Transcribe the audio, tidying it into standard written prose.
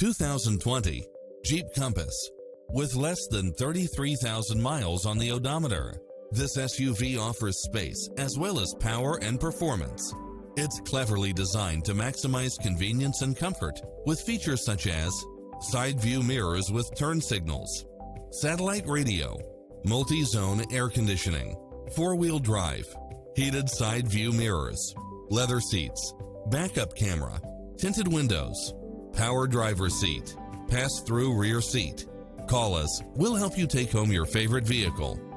2020 Jeep Compass. With less than 33,000 miles on the odometer, this SUV offers space as well as power and performance. It's cleverly designed to maximize convenience and comfort with features such as side view mirrors with turn signals, satellite radio, multi-zone air conditioning, four-wheel drive, heated side view mirrors, leather seats, backup camera, tinted windows, power driver's seat, pass-through rear seat. Call us, we'll help you take home your favorite vehicle.